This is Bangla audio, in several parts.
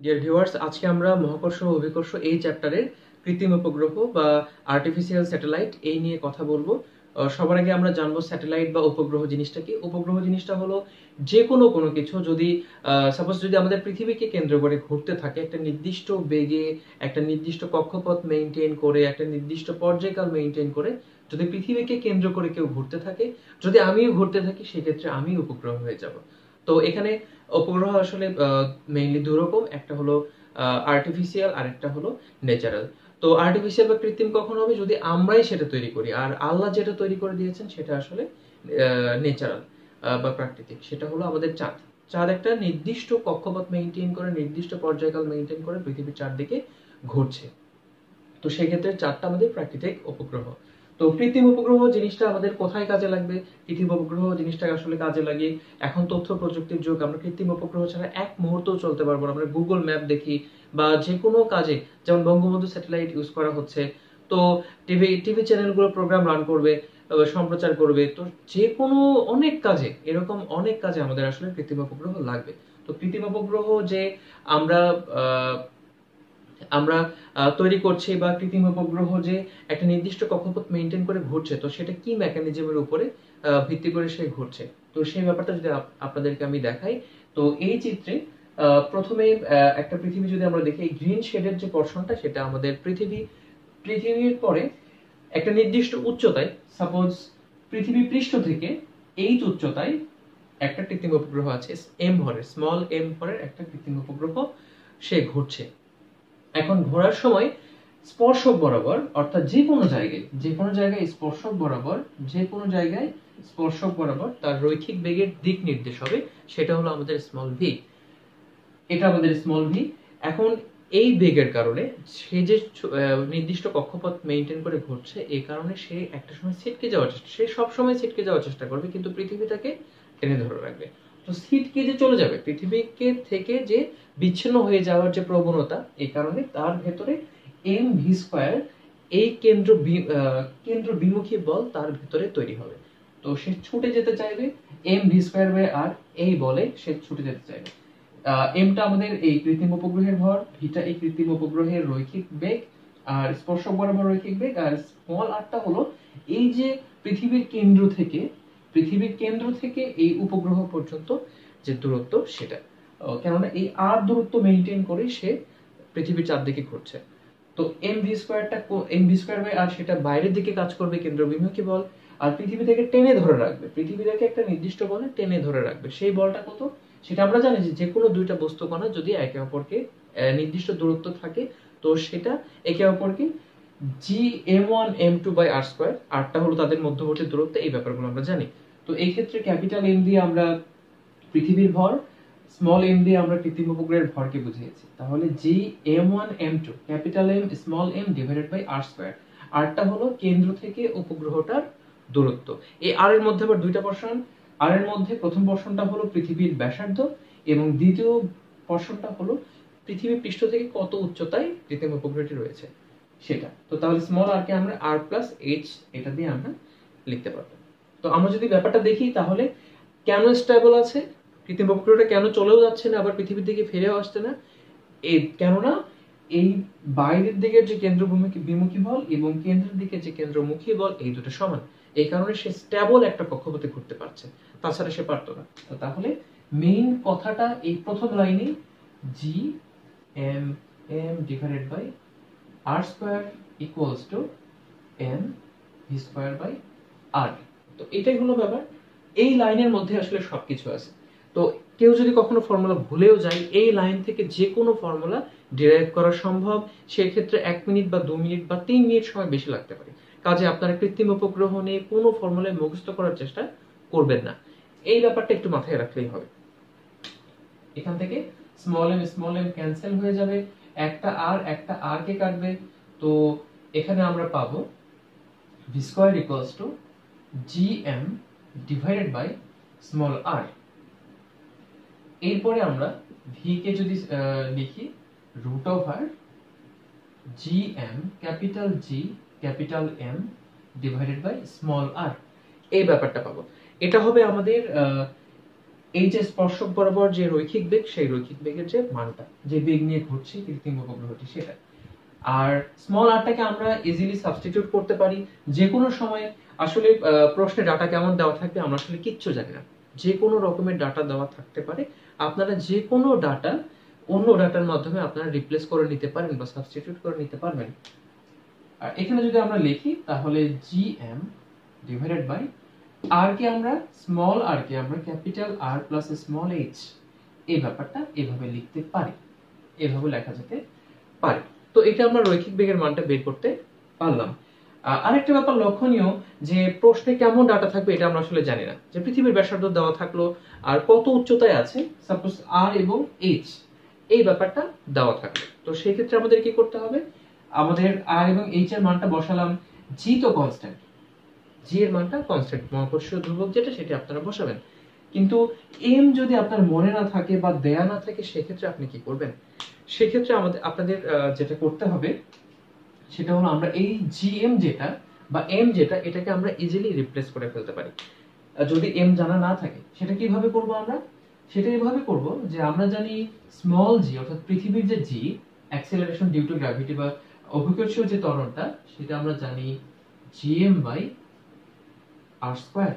ডিয়ার ভিউয়ার্স, আজকে আমরা মহাকর্ষ ও অভিকর্ষ এই চ্যাপ্টারের কৃত্রিম উপগ্রহ বা আর্টিফিশিয়াল স্যাটেলাইট এই নিয়ে কথা বলবো। সবার আগে আমরা জানবো স্যাটেলাইট বা উপগ্রহ জিনিসটা কি। উপগ্রহ জিনিসটা হলো যে কোনো কিছু যদি সাপোজ যদি আমাদের পৃথিবীকে কেন্দ্র করে ঘুরতে থাকে একটা নির্দিষ্ট বেগে, একটা নির্দিষ্ট কক্ষপথ মেইনটেইন করে, একটা নির্দিষ্ট পর্যায়কাল মেইনটেইন করে যদি পৃথিবীকে কেন্দ্র করে কেউ ঘুরতে থাকে, যদি আমিও ঘুরতে থাকি, সেক্ষেত্রে আমি উপগ্রহ হয়ে যাব। তো এখানে উপগ্রহ আসলে মেইনলি দুই রকম, একটা হলো আর্টিফিশিয়াল আর একটা হলো ন্যাচারাল। তো আর্টিফিশিয়াল বা কৃত্রিম কখন হবে? যদি আমরাই সেটা তৈরি করি। আর আল্লাহ যেটা তৈরি করে দিয়েছেন সেটা আসলে ন্যাচারাল বা প্রাকৃতিক। সেটা হলো আমাদের চাঁদ। চাঁদ একটা নির্দিষ্ট কক্ষপথ মেইনটেইন করে, নির্দিষ্ট পর্যায়কাল মেইনটেইন করে পৃথিবীর চারদিকে ঘুরছে। তো সেক্ষেত্রে চারটা আমাদের প্রাকৃতিক উপগ্রহ। তো কৃত্রিম উপগ্রহ জিনিসটা আমাদের কোথায় কাজে লাগবে? কৃত্রিম উপগ্রহ জিনিসটা আসলে কাজে লাগে এখন তথ্য প্রযুক্তির যুগ। আমরা কৃত্রিম উপগ্রহ ছাড়া এক মুহূর্তও চলতে পারবো না। আমরা গুগল ম্যাপ দেখি বা যে কোনো কাজে, যেমন বঙ্গবন্ধু স্যাটেলাইট ইউজ করা হচ্ছে। তো টিভি চ্যানেলগুলো প্রোগ্রাম রান করবে, সম্প্রচার করবে। তো যে কোনো অনেক কাজে, এরকম অনেক কাজে আমাদের আসলে কৃত্রিম উপগ্রহ লাগবে। তো কৃত্রিম উপগ্রহ যে আমরা আহ, আমরা তৈরি করছি বা কৃত্রিম উপগ্রহ যে একটা নির্দিষ্ট কক্ষপথ মেইনটেইন করে ঘুরছে, তো সেটা কি মেকানিজমের উপরে ভিত্তি করে সে ঘুরছে, তো সেই ব্যাপারটা যদি আপনাদেরকে আমি দেখাই। তো এই চিত্রে প্রথমে একটা পৃথিবী যদি আমরা দেখি, গ্রিন শেডের যে পোরশনটা সেটা আমাদের পৃথিবীর পরে একটা নির্দিষ্ট উচ্চতায়, সাপোজ পৃথিবী পৃষ্ঠ থেকে এইচ উচ্চতায় একটা কৃত্রিম উপগ্রহ আছে, এম ভরের, স্মল এম ভরের একটা কৃত্রিম উপগ্রহ সে ঘুরছে। এখন ঘোরার সময় স্পর্শক বরাবর, অর্থাৎ যে কোনো জায়গায় স্পর্শক বরাবর তার রৈখিক বেগের দিক নির্দেশ হবে, সেটা হলো আমাদের স্মল ভি। এটা আমাদের স্মল ভি। এখন এই বেগের কারণে সে যে নির্দিষ্ট কক্ষপথ মেইনটেইন করে ঘুরছে, এই কারণে সে একটা সময় সে সব সময় ছিটকে যাওয়ার চেষ্টা করবে, কিন্তু পৃথিবী তাকে টেনে ধরে রাখবে। তো ছিটকে যে চলে যাবে, পৃথিবীকে থেকে যে বিচ্ছিন্ন হয়ে যাওয়ার যে প্রবণতা, এই কারণে তার ভেতরে এম ভি স্কয়ার, এই কেন্দ্র বিমুখী বল তার ভেতরে তৈরি হবে। তো সে ছুটে যেতে চাইবে M V square by R, এই বলে সে ছুটে যেতে চাইবে। এমটা আমাদের এই কৃত্রিম উপগ্রহের ভর, ভিটা এই কৃত্রিম উপগ্রহের রৈখিক বেগ, আর স্পর্শক বরাবর রৈখিক বেগ, আর স্মল আরটা হলো এই যে পৃথিবীর কেন্দ্র থেকে এই উপগ্রহ পর্যন্ত যে দূরত্ব সেটা। কেননা এই আর দূরত্ব মেইনটেইন করে সে পৃথিবীর চারদিকে ঘুরছে। তো M V square by R সেটা বাইরের দিকে কাজ করবে, কেন্দ্র বিমুখী বল। আর পৃথিবী থেকে টেনে ধরে রাখবে, পৃথিবী থেকে একটা নির্দিষ্ট বলে টেনে ধরে রাখবে। সেই বলটা কত? সেটা আমরা জানি যে কোনো দুইটা বস্তু কণা যদি একে অপরকে নির্দিষ্ট দূরত্ব থাকে, তো সেটা একে অপরকে G M one M two by R square, আরটা হলো তাদের মধ্যবর্তী দূরত্ব। এই ব্যাপারগুলো আমরা জানি। তো এই ক্ষেত্রে ক্যাপিটাল এম দিয়ে আমরা পৃথিবীর ভর, স্মল এম দিয়ে আমরা কৃত্রিম উপগ্রহের ভরকে বুঝিয়েছি। তাহলে G M one M two, capital M small M divided by R square. আরটা হলো কেন্দ্র থেকে উপগ্রহটার দূরত্ব। এই আর এর মধ্যে আবার দুইটা পোরশন। আর এর মধ্যে প্রথম পোরশনটা হলো পৃথিবীর ব্যাসার্ধ, এবং দ্বিতীয় পোরশনটা হলো পৃথিবী পৃষ্ঠ থেকে কত উচ্চতায় কৃত্রিম উপগ্রহটি রয়েছে সেটা। তো তাহলে স্মল আর কে আমরা আর প্লাস এইচ এটা দিয়ে আমরা লিখতে পারবো। তো আমরা যদি ব্যাপারটা দেখি, তাহলে কেন স্টেবল আছে কৃত্রিম উপগ্রহটা, কেন চলেও যাচ্ছে না আবার পৃথিবীর দিকে ফিরেও আসছে না? কেননা এই বাইরের দিকের যে বিমুখী বল এবং কেন্দ্রের দিকে যে কেন্দ্রমুখী বল, এই দুটো সমান। এই কারণে সে স্টেবল একটা কক্ষপথে ঘুরতে পারছে, তাছাড়া সে পারতো না। তো তাহলে মেইন কথাটা এই প্রথম লাইনে, G M M divided by R square equals to M V square by R. তো এটাই হলো ব্যাপার। এই লাইনের মধ্যে আসলে সবকিছু আছে। তো কেউ যদি কখনো ফর্মুলা ভুলেও যায়, এই লাইন থেকে যে কোনো ফর্মুলা ডিরাইভ করা সম্ভব। সেক্ষেত্রে 1 মিনিট বা 2 মিনিট বা 3 মিনিট সময় বেশি লাগতে পারে। কাজে আপনারা কৃত্রিম উপগ্রহ নিয়ে কোনো ফর্মুলায় মুখস্থ করার চেষ্টা করবেন না। এই ব্যাপারটা একটু মাথায় রাখলেই হবে। এখান থেকে স্মল এম ক্যান্সেল হয়ে যাবে, একটা আর কে কাটবে। তো এখানে আমরা পাবো V square equals to G M divided by small R. এরপরে আমরা ভি কে যদি লিখি root over G M capital G capital M divided by small R, এই ব্যাপারটা পাবো। এটা হবে আমাদের এই যে স্পর্শক বরাবর যে রৈখিক বেগ, সেই রৈখিক বেগের যে মানটা, যে বেগ নিয়ে ঘুরছে কৃত্রিম উপগ্রহটি, সেটা। আর স্মল আরটাকে আমরা ইজিলি সাবস্টিটিউট করতে পারি যে কোনো সময়। আসলে প্রশ্নে ডাটা কেমন দেওয়া থাকবে আমরা আসলে কিচ্ছু জানি না, যে কোনো রকমের ডাটা দেওয়া থাকতে পারে, আপনারা যে কোনো ডাটা অন্য ডাটার মাধ্যমে আপনারা রিপ্লেস করে নিতে পারেন বা সাবস্টিটিউট করে নিতে পারবেন। আর এখানে যদি আমরা লিখি তাহলে gm ডিভাইডেড বাই আর কে আমরা স্মল আর কে আমরা capital R plus small H, এই ব্যাপারটা এভাবে লিখতে পারি, এভাবে লেখা যেতে পারে। তো এটা আমরা রৈখিক বেগের মানটা বের করতে পারলাম। আরেকটা ব্যাপার লক্ষণীয়, যে প্রশ্নে কেমন ডাটা থাকবে এটা আমরা আসলে জানি না। যে পৃথিবীর ব্যাসার্ধ দেওয়া থাকলো আর কত উচ্চতায় আছে, সাপোজ আর এবং এইচ, এই ব্যাপারটা দেওয়া থাকলো, তো সেই ক্ষেত্রে আমাদের কি করতে হবে, আমাদের আর এবং এইচ এর মানটা বসালাম। জি তো কনস্ট্যান্ট, জি এর মানটা কনস্ট্যান্ট, মহাকর্ষীয় ধ্রুবক যেটা, সেটা আপনারা বসাবেন। কিন্তু এম যদি আপনার মনে না থাকে বা দেয়া না থাকে, সেক্ষেত্রে আপনি কি করবেন, সেক্ষেত্রে আপনাদের যেটা করতে হবে সেটা হলো, আমরা এই জিএম যেটা বা এম যেটা, এটাকে আমরা ইজিলি রিপ্লেস করে ফেলতে পারি। যদি এম জানা না থাকে, সেটা কিভাবে করব আমরা, সেটা এইভাবে করব যে আমরা জানি স্মল জি, অর্থাৎ পৃথিবীর যে G, acceleration due to gravity বা অভিকর্ষীয় যে ত্বরণটা, সেটা আমরা জানি জিএম বাই আর স্কয়ার,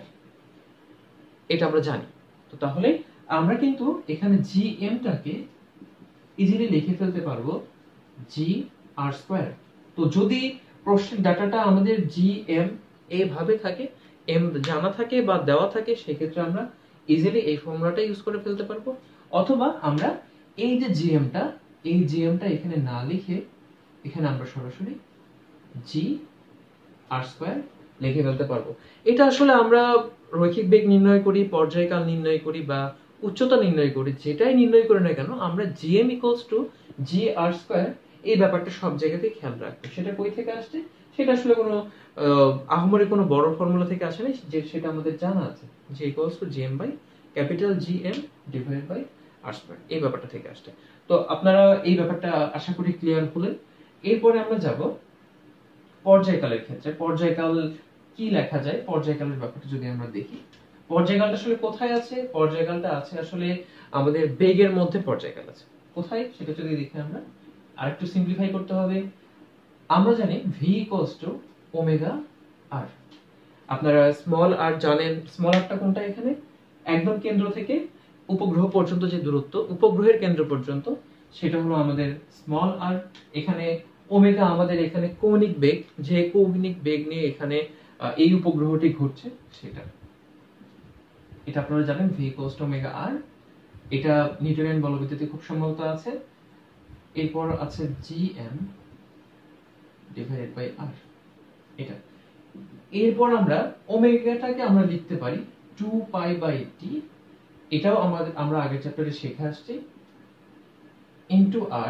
এটা আমরা জানি। তো তাহলে আমরা কিন্তু এখানে জিএমটাকে ইজিলি লিখে ফেলতে পারবো জি আর স্কয়ার। তো যদি প্রশ্নের ডাটাটা আমাদের জিএম এইভাবে থাকে, এম জানা থাকে বা দেওয়া থাকে, সেক্ষেত্রে আমরা ইজিলি এই ফর্মুলাটা ইউজ করে ফেলতে পারবো। অথবা আমরা এই যে জিএমটা, এই জিএমটা এখানে না লিখে এখানে আমরা সরাসরি জি আর স্কয়ার লিখে ফেলতে পারবো। এটা আসলে আমরা রৈখিক বেগ নির্ণয় করি, পর্যায়কাল নির্ণয় করি বা উচ্চতা নির্ণয় করি, যেটাই নির্ণয় করি না কেন, আমরা GM equals to G R square, এই ব্যাপারটা সব জায়গাতেই খেয়াল রাখবো। সেটা কই থেকে আসছে, সেটা আসলে কোনো আহামরি কোনো বড় ফর্মুলা থেকে আসে না, যে সেটা আমাদের জানা আছে, G equals to GM by capital GM divide by R square, এই ব্যাপারটা থেকে আসছে। তো আপনারা এই ব্যাপারটা আশা করি ক্লিয়ার হলেন। এরপরে আমরা যাব পর্যায়কালের ক্ষেত্রে। পর্যায়কাল কি লেখা যায়, পর্যায়কালের ব্যাপারটা যদি আমরা দেখি, পর্যায়কালটা আসলে কোথায় আছে, পর্যায়কালটা আছে আসলে আমাদের বেগের মধ্যে পর্যায়কাল আছে। কোথায় সেটা যদি দেখি আমরা, আরেকটু সিম্পলিফাই করতে হবে। আমরা জানি V equals to omega R. আপনারা স্মল আর জানেন, স্মল আরটা কোনটা, এখানে একদম কেন্দ্র থেকে উপগ্রহ পর্যন্ত যে দূরত্ব, উপগ্রহের কেন্দ্র পর্যন্ত, সেটা হলো আমাদের স্মল আর। এখানে ওমেগা আমাদের এখানে কৌণিক বেগ, যে কৌণিক বেগ নিয়ে এখানে এই উপগ্রহটি ঘুরছে, সেটা। এটা আপনারা জানেন V equals to omega R. এটা নিউটনের বলবিদ্যুতে খুব সম্ভবত আছে। এরপর আছে জিএম ডিভাইডেড বাই আর, এটা। এরপর আমরা ওমেগাটাকে আমরা লিখতে পারি 2 পাই বাই টি, এটাও আমরা আগের চ্যাপ্টারে শিখে আসছি, into R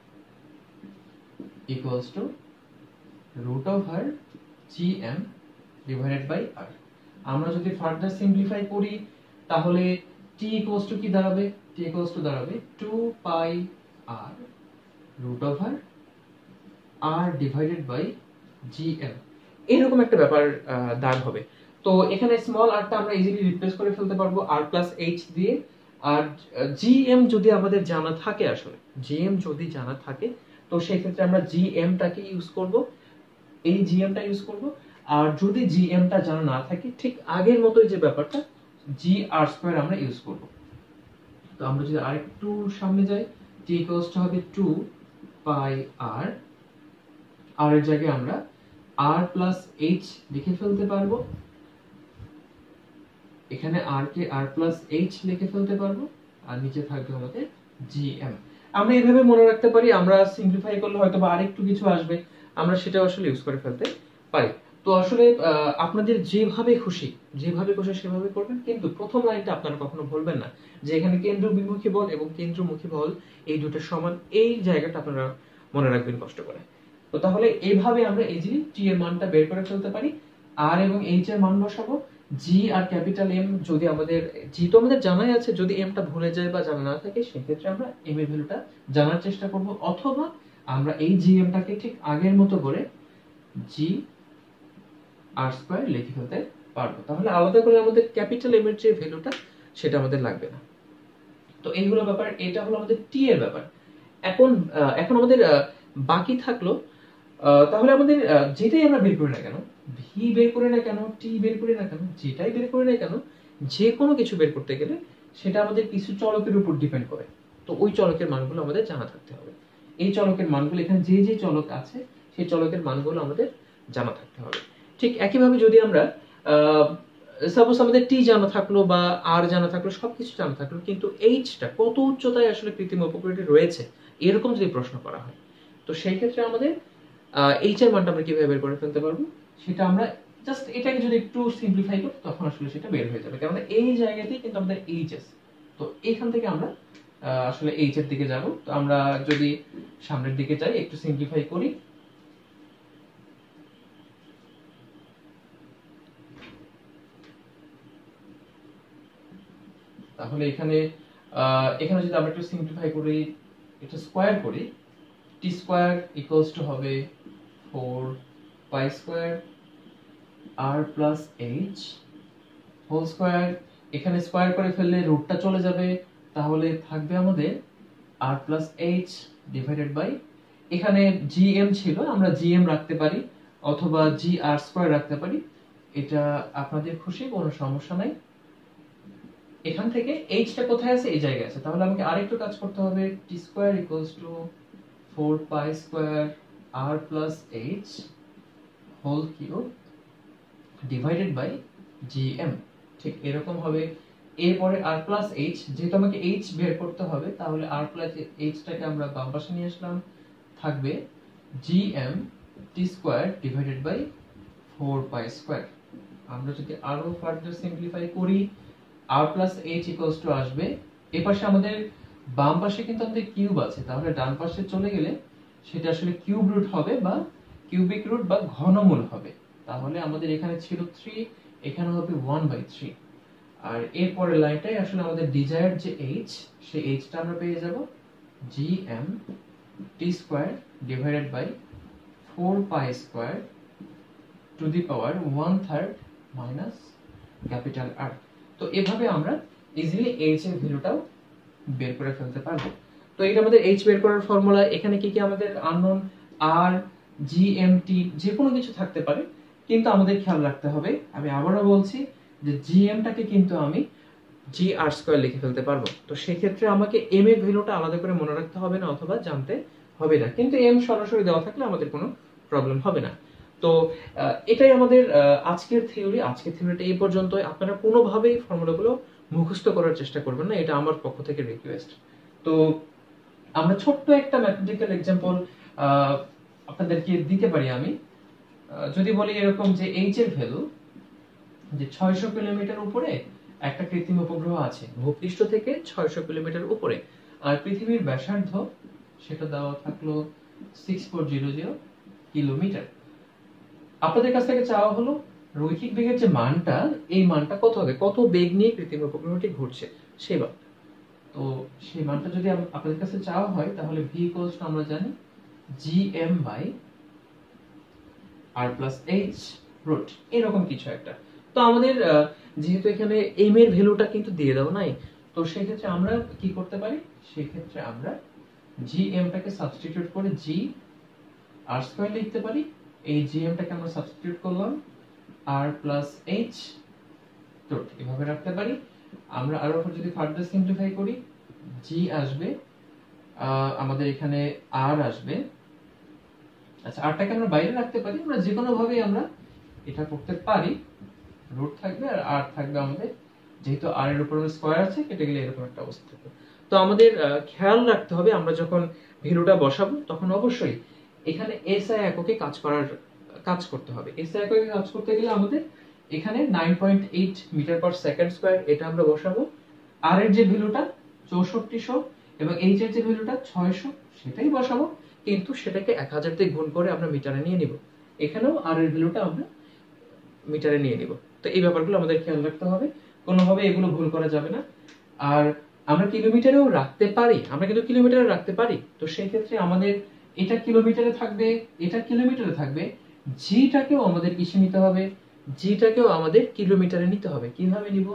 equals to root over GM divided by R. আমরা যদি ফার্দার সিম্পলিফাই করি তাহলে টি ইকুয়ালস টু কি দাঁড়াবে, টি ইকুয়ালস টু দাঁড়াবে 2 pi R root over R divided by GM, এরকম একটা ব্যাপার দাঁড় হবে। তো এখানে স্মল আরটা আমরা ইজিলি রিপ্লেস করে ফেলতে পারবো আর প্লাস এইচ দিয়ে। আর জিএম যদি আমাদের জানা থাকে, আসলে জিএম যদি জানা থাকে, তো সেই ক্ষেত্রে আমরা জিএমটাকে ইউজ করব, এই জিএমটা ইউজ করব। আর যদি জিএমটা জানা না থাকে, ঠিক আগের মতোই যে ব্যাপারটা, জি আর স্কয়ার আমরা ইউজ করব। তো আমরা যদি আরেকটু সামনে যাই, টি ইকুয়ালস টু হবে 2 পাই আর, আর এর জায়গায় আমরা আর প্লাস এইচ লিখে ফেলতে পারবো, এখানে আর কে আর প্লাস এইচ লিখে ফেলতে পারবো, আর নিচে থাকবে আমাদের জিএম। আমরা এইভাবে মনে রাখতে পারি। আমরা সিম্পলিফাই করলে হয়তো বা আরেকটু কিছু আসবে, আমরা সেটা আসলে ইউজ করে ফেলতে পারি। তো আসলে আপনাদের যেভাবে খুশি সেভাবে করবেন, কিন্তু প্রথম লাইনটা আপনারা কখনো ভুলবেন না, যে এখানে কেন্দ্র বিমুখী বল এবং কেন্দ্রমুখী বল এই দুটো সমান, এই জায়গাটা আপনারা মনে রাখবেন কষ্ট করে। তো তাহলে এইভাবে আমরা ইজিলি টি এর মানটা বের করে ফেলতে পারি। আর এবং এইচ এর মান বসাবো, জি আর ক্যাপিটাল এম যদি আমাদের, জি তো আমাদের জানাই আছে, যদি এমটা ভুলে যায় বা জানা না থাকে, সেক্ষেত্রে আমরা এম এর ভ্যালুটা জানার চেষ্টা করব। অথবা আমরা এই জি এমটাকে ঠিক আগের মতো করে জি আর স্কয়ার লিখে ফেলতে পারবো। তাহলে আলাদা করে আমাদের ক্যাপিটাল এম এর যে ভ্যালুটা, সেটা আমাদের লাগবে না। তো এইগুলো ব্যাপার, এটা হলো আমাদের টি এর ব্যাপার। এখন এখন আমাদের বাকি থাকলো তাহলে আমাদের যেটাই আমরা বের করি না কেন, ভি বের করি না কেন, টি বের করি না কেন, যেটাই বের করি না কেন, যে কোনো কিছু বের করতে গেলে সেটা আমাদের কিছু চলকের উপর ডিপেন্ড করে। তো ওই চলকের মানগুলো আমাদের জানা থাকতে হবে। এই চলকের মানগুলো এখানে যে যে চলক আছে সেই চলকের মানগুলো আমাদের জানা থাকতে হবে। ঠিক একইভাবে যদি আমরা সাপোজ আমাদের টি জানা থাকলো বা আর জানা থাকলো, সবকিছু জানা থাকলো, কিন্তু এইচটা কত উচ্চতায় আসলে কৃত্রিম উপগ্রহটি রয়েছে এরকম যদি প্রশ্ন করা হয়, তো সেই ক্ষেত্রে আমাদের এইচ এর মানটা আমরা কিভাবে বের করে ফেলতে পারবো, সেটা আমরা জাস্ট এটাকে যদি একটু সিম্পলিফাই করি তখন আসলে সেটা বের হয়ে যাবে। কারণ এই জায়গাতেই কিন্তু আমাদের এইচ আছে, তো এখান থেকে আমরা আসলে এইচ এর দিকে যাব। তো আমরা যদি সামনের দিকে যাই, একটু সিম্পলিফাই করি, তাহলে এখানে এখানে যদি আমরা একটু সিম্পলিফাই করি, এটা স্কয়ার করি, টি স্কয়ার ইকুয়ালস টু হবে 4 pi square R plus H whole square. এখানে স্কয়ার করে ফেললে রুটটা চলে যাবে, তাহলে থাকবে আমাদের R plus H divided by, এখানে জিএম ছিল, আমরা জিএম রাখতে পারি অথবা জি আর স্কয়ার রাখতে পারি, এটা আপনাদের খুশি, কোনো সমস্যা নাই। এখান থেকে এইচটা কোথায় আছে, এই জায়গায় আছে, তাহলে আমাকে আরেকটু কাজ করতে হবে। T square equals to 4 pi square R plus H whole cube divided by GM, ঠিক এরকম হবে। এরপরে আর প্লাস এইচ, যেহেতু আমাকে এইচ বের করতে হবে, তাহলে আর প্লাস এইচটাকে আমরা বাম পাশে নিয়ে আসলাম, থাকবে GM T square divided by 4 pi square. আমরা যদি আরো ফার্দার সিম্পলিফাই করি, R plus H equals to আসবে, এই পাশে আমাদের বাম পাশে কিন্তু আমাদের কিউব আছে, তাহলে ডান পাশে চলে গেলে সেটা আসলে কিউব রুট হবে বা কিউবিক রুট বা ঘনমূল হবে। তাহলে আমাদের এখানে ছিল 3, এখানে হবে 1/3। আর এরপরের লাইনটাই আসলে আমাদের ডিজায়ার্ড যে এইচ, সেই এইচটা আমরা পেয়ে যাব GM T square divided by 4 pi square to the power 1/3 minus capital R. তো এভাবে আমরা ইজিলি এইচ এর ভ্যালুটাও বের করে ফেলতে পারবো। তো এটা আমাদের এইচ বের করার ফর্মুলা। এখানে কি কি আমাদের আননোন আর, জি, এম, টি যে কোনো কিছু থাকতে পারে, কিন্তু আমাদের খেয়াল রাখতে হবে, আমি আবারও বলছি যে জি এমটাকে কিন্তু আমি জি আর স্কয়ার লিখে ফেলতে পারবো। তো সেই ক্ষেত্রে আমাকে এম এর ভ্যালুটা আলাদা করে মনে রাখতে হবে না অথবা জানতে হবে না, কিন্তু এম সরাসরি দেওয়া থাকলে আমাদের কোনো প্রবলেম হবে না। তো এটাই আমাদের আজকের থিওরি। আজকের থিওরিটা এই পর্যন্তই। আপনারা কোনোভাবেই ফর্মুলাগুলো মুখস্থ করার চেষ্টা করবেন না, এটা আমার পক্ষ থেকে রিকোয়েস্ট। তো আমরা ছোট্ট একটা ম্যাথমেটিক্যাল এক্সাম্পল আপনাদেরকে দিতে পারি। আমি যদি বলি এরকম যে এইচ এর ভ্যালু, যে 600 কিলোমিটার উপরে একটা কৃত্রিম উপগ্রহ আছে, ভূপৃষ্ঠ থেকে 600 কিলোমিটার উপরে, আর পৃথিবীর ব্যাসার্ধ সেটা দেওয়া থাকলো 6400 কিলোমিটার। আপনাদের কাছ থেকে চাওয়া হলো রৈখিক বেগের যে মানটা, এই মানটা কত হবে, কত বেগ নিয়ে কৃত্রিম উপগ্রহটি ঘুরছে সেই মান। তো সেই মানটা যদি আপনাদের কাছে চাওয়া হয়, তাহলে ভি ইকুয়ালস টু আমরা জানি GM by R plus H root, এরকম কিছু একটা। তো আমাদের যেহেতু এখানে এম এর ভ্যালুটা কিন্তু দিয়ে দেওয়া নাই, তো সেই ক্ষেত্রে আমরা কি করতে পারি, সেই ক্ষেত্রে আমরা জিএম টাকে সাবস্টিটিউট করে জি আর স্কয়ার লিখতে পারি। এই জিএম টাকে আমরা সাবস্টিটিউট করলাম আর প্লাস এইচ রুট, এভাবে রাখতে পারি। আমরা আরো যদি ফার্দার সিম্পলিফাই করি, জি আসবে, আমাদের এখানে আর আসবে, আচ্ছা আরটাকে আমরা বাইরে রাখতে পারি, আমরা যে কোনো ভাবে আমরা এটা করতে পারি। রুট থাকবে আর আর থাকবে আমাদের, যেহেতু আর এর উপর স্কয়ার আছে, কেটে গেলে এরকম একটা অবস্থা থাকবে। তো আমাদের খেয়াল রাখতে হবে, আমরা যখন ভ্যালুটা বসাবো তখন অবশ্যই এখানে এসআই এককে কাজ করতে হবে। এসআই এককে কাজ করতে গেলে আমাদের এখানে 9.8 মিটার পার সেকেন্ড স্কয়ার এটা আমরা বসাবো। আর এর যে ভ্যালুটা 6400 এবং এইচ এর যে ভ্যালুটা 600 সেটাই বসাবো, কিন্তু সেটাকে 1000 দিয়ে গুণ করে আমরা মিটারে নিয়ে নিব। এখানেও আর এর ভ্যালুটা আমরা মিটারে নিয়ে নিব। তো এই ব্যাপারগুলো আমাদের খেয়াল রাখতে হবে, কোনোভাবে এগুলো ভুল করা যাবে না। আর আমরা কিলোমিটারেও রাখতে পারি, আমরা কিন্তু কিলোমিটারে রাখতে পারি। তো সেই ক্ষেত্রে আমাদের এটা কিলোমিটারে থাকবে, এটা কিলোমিটারে থাকবে, জিটাকেও আমাদের কিসে নিতে হবে, জিটাকেও আমাদের কিলোমিটারে নিতে হবে। কিভাবে নিব,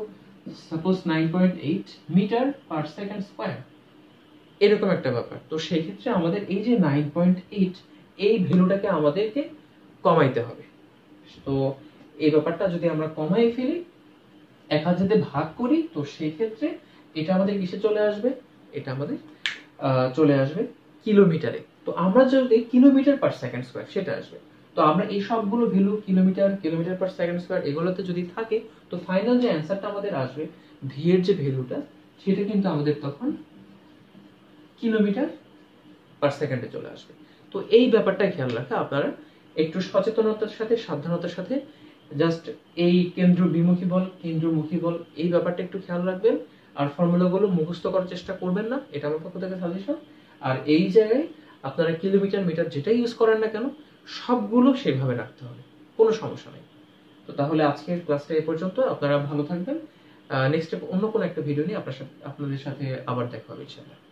suppose 9.8 metre per second square, এরকম একটা ব্যাপার। তো সেই ক্ষেত্রে আমাদের এই যে 9.8 এই ভ্যালুটাকে আমাদেরকে কমাইতে হবে। তো এই ব্যাপারটা যদি আমরা কমাই ফেলি, 1000 দিয়ে ভাগ করি, তো সেই ক্ষেত্রে এটা আমাদের কিসে চলে আসবে, এটা আমাদের চলে আসবে কিলোমিটারে। তো আমরা যদি কিলোমিটার পার সেকেন্ড স্কয়ার সেটা আসবে। তো আমরা এই সবগুলো value kilometre, kilometre per second square এগুলোতে যদি থাকে, তো ফাইনাল যে অ্যান্সারটা আমাদের আসবে ভি এর যে ভ্যালুটা, সেটা কিন্তু আমাদের তখন কিলোমিটার পার সেকেন্ডে চলে আসবে। তো এই ব্যাপারটা খেয়াল রাখা আপনারা একটু সচেতনতার সাথে, সাবধানতার সাথে, জাস্ট এই কেন্দ্র বিমুখী বল, কেন্দ্রমুখী বল, এই ব্যাপারটা একটু খেয়াল রাখবেন। আর ফর্মুলাগুলো মুখস্থ করার চেষ্টা করবেন না, এটা আমার পক্ষ থেকে সাজেশন। আর এই জায়গায় আপনারা কিলোমিটার, মিটার যেটাই ইউজ করেন না কেন, সবগুলো সেভাবে রাখতে হবে, কোনো সমস্যা নেই। তো তাহলে আজকের ক্লাসটা এই পর্যন্ত। আপনারা ভালো থাকবেন। নেক্সট অন্য কোনো একটা ভিডিও নিয়ে আপনাদের সাথে আবার দেখা হবে ইনশাআল্লাহ।